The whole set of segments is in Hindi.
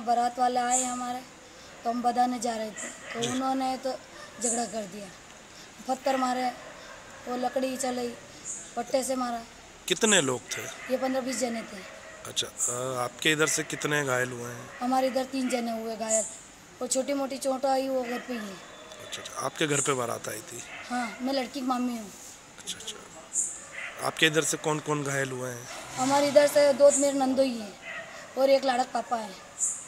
बारात वाले आए हमारे, तो हम बधाने जा रहे थे, तो उन्होंने तो झगड़ा कर दिया, पत्थर मारे, वो लकड़ी चलाई, पट्टे से मारा। कितने लोग थे? ये 15-20 जने थे। अच्छा, आपके इधर से कितने घायल हुए हैं? हमारे इधर 3 जने हुए घायल, वो छोटी मोटी चोट आई वो घर पे ही है। अच्छा अच्छा, आपके घर पे बारात आई थी? हाँ, मैं लड़की की मामी हूँ। अच्छा अच्छा, आपके इधर से कौन कौन घायल हुए हैं? हमारे इधर से 2 मेरे नंदोई हैं और एक लाड़क पापा है।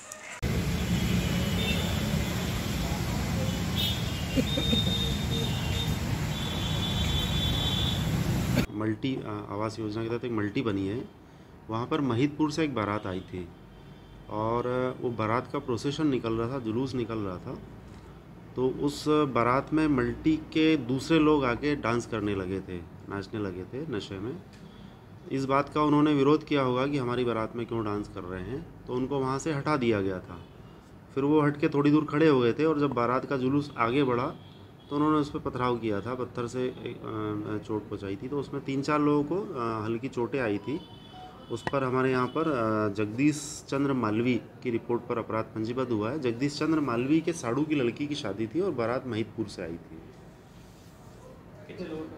मल्टी आवास योजना के तहत एक मल्टी बनी है, वहाँ पर महिदपुर से एक बारात आई थी और वो बारात का प्रोसेशन निकल रहा था, जुलूस निकल रहा था। तो उस बारात में मल्टी के दूसरे लोग आके डांस करने लगे थे, नाचने लगे थे नशे में। इस बात का उन्होंने विरोध किया होगा कि हमारी बारात में क्यों डांस कर रहे हैं, तो उनको वहाँ से हटा दिया गया था। फिर वो हट के थोड़ी दूर खड़े हो गए थे और जब बारात का जुलूस आगे बढ़ा तो उन्होंने उस पर पथराव किया था, पत्थर से चोट पहुँचाई थी। तो उसमें 3-4 लोगों को हल्की चोटें आई थी। उस पर हमारे यहाँ पर जगदीश चंद्र मालवी की रिपोर्ट पर अपराध पंजीबद्ध हुआ है। जगदीश चंद्र मालवी के साड़ू की लड़की की शादी थी और बारात महिदपुर से आई थी।